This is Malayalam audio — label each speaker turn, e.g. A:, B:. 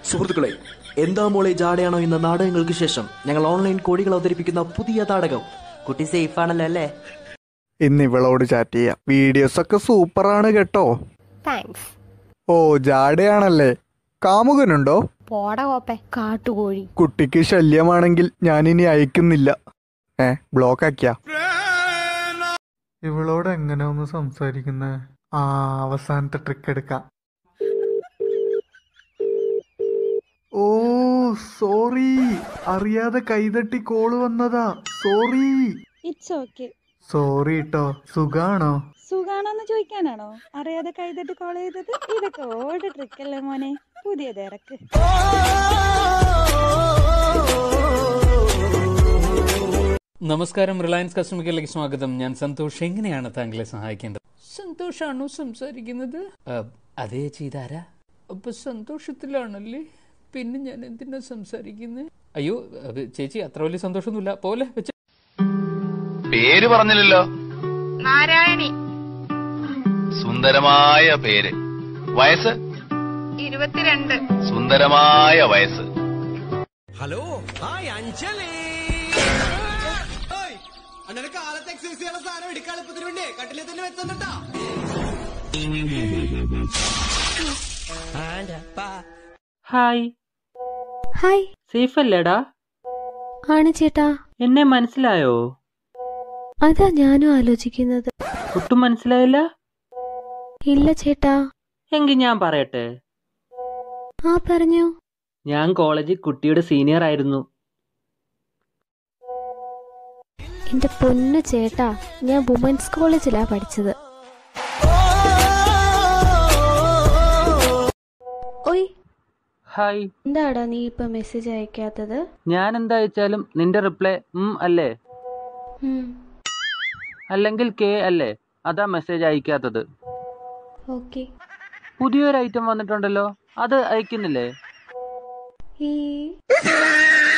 A: സുഹൃത്തുക്കളെ, എന്താ മോളെ ജാടയാണോ എന്ന നാടകങ്ങൾക്ക് ശേഷം ഞങ്ങൾ ഓൺലൈൻ കോഴികൾ അവതരിപ്പിക്കുന്ന പുതിയ നാടകം. കുട്ടി സേഫ് ആണല്ലോ അല്ലേ?
B: ഇന്ന് ഇവളോട് ചാറ്റ് ചെയ്യാം. വീഡിയോസ് ഒക്കെ സൂപ്പറാണ് കേട്ടോ.
C: താങ്ക്സ്.
B: ഓ ജാടയാണല്ലേ? കാമുകനുണ്ടോ?
C: പോടാ കോപ്പെ, കാട്ടുകോഴി.
B: കുട്ടിക്ക് ശല്യമാണെങ്കിൽ ഞാനിനി അയക്കുന്നില്ല. ബ്ലോക്ക് ആക്കിയാ? ഇവളോട് എങ്ങനെ ഒന്ന് സംസാരിക്കുന്നേ? അവസാനത്തെ ട്രിക്ക് എടുക്കാം. ഓ സോറി, അറിയാതെ കൈതട്ടി കോള് വന്നതാ. സോറി.
D: It's okay.
B: സോറി ട്ടോ. സുഖാണോ?
D: സുഖാണോന്ന് ചോദിക്കാനാണോ അറിയാതെ കൈതട്ടി കോൾ ചെയ്തത്? ഇതൊക്കെ ഓൾഡ് ട്രിക്ക് അല്ലേ മോനെ, പുതിയത് ഇറക്ക്.
E: നമസ്കാരം, റിലയൻസ് കസ്റ്റമർ കെയറിലേക്ക് സ്വാഗതം. ഞാൻ സന്തോഷ്. എങ്ങനെയാണ് താങ്കളെ സഹായിക്കേണ്ടത്? സന്തോഷാണോ സംസാരിക്കുന്നത്? അതേ ചെയ്താരാ? അപ്പൊ സന്തോഷത്തിലാണല്ലേ? പിന്നെ ഞാൻ എന്തിനാ സംസാരിക്കുന്നത്? അയ്യോ ചേച്ചി, അത്ര വലിയ സന്തോഷമൊന്നുമില്ല. പോലെ വെച്ച
F: പേര് പറഞ്ഞില്ലല്ലോ.
G: നാരായണി.
F: സുന്ദരമായ പേര്. വയസ്സ്
G: 22.
F: സുന്ദരമായ വയസ്സ്.
H: Hello, hi Anjali. അണ്ണന് കാലത്ത് എക്സസൈസ് ചെയ്യാനുള്ള സാധനം എടുക്കാൻ എളുപ്പത്തിന് വേണ്ടി കട്ടിലെ തന്നെ വെച്ചോണ്ടാ.
I: ഹായ്.
C: ഹായ്.
I: സേഫ് അല്ലേടാ?
C: ആണ് ചേട്ടാ.
I: എന്നെ മനസ്സിലായോ?
C: അതാ ഞാനും ആലോചിക്കുന്നത്.
I: ഒട്ടും മനസ്സിലായില്ല?
C: ഇല്ല ചേട്ടാ.
I: എങ്കിൽ ഞാൻ പറയട്ടെ.
C: പറഞ്ഞു.
I: ഞാൻ കോളേജിൽ കുട്ടിയുടെ സീനിയർ ആയിരുന്നു.
C: എന്റെ പൊന്നു ചേട്ടാ, ഞാൻ വുമൻസ് കോളേജിലാ പഠിച്ചത്. ഓയ്.
I: ഹായ്.
C: എന്താടാ നീ ഇപ്പൊ മെസ്സേജ് അയക്കാത്തത്?
I: ഞാൻ എന്താ അയച്ചാലും നിന്റെ റിപ്ലൈ അല്ലേ, അല്ലെങ്കിൽ കെ അല്ലേ? അതാ മെസ്സേജ് അയക്കാത്തത്.
C: ഓക്കെ.
I: പുതിയൊരു ഐറ്റം വന്നിട്ടുണ്ടല്ലോ, അത് അയക്കുന്നില്ലേ?
C: ഈ